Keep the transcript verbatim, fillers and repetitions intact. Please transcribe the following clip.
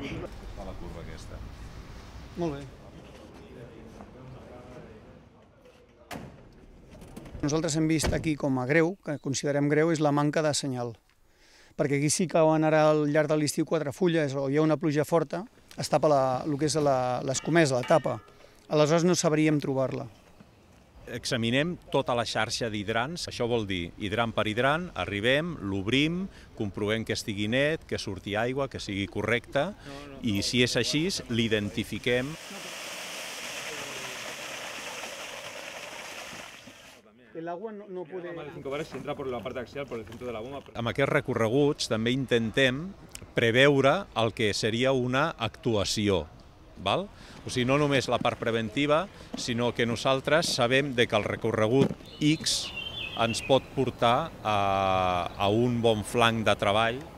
A la curva aquesta. Molt bé. Nosaltres hem vist aquí com a greu, que considerem greu, és la manca de senyal. Perquè aquí sí que cauen ara al llarg de l'estiu quatre fulles o hi ha una pluja forta, es tapa la, el que és l'escomesa, la tapa. Aleshores no sabríem trobar-la. Examinem tota la xarxa d'hidrants, això vol dir hidrant per hidrant, arribem, l'obrim, comprovem que estigui net, que surti aigua, que sigui correcte, i si és així, l'identifiquem. El agua no, no puede... Amb aquests recorreguts també intentem preveure el que seria una actuació. Val? O sigui, no només la part preventiva, sinó que nosaltres sabem que el recorregut X ens pot portar a, a un bon flanc de treball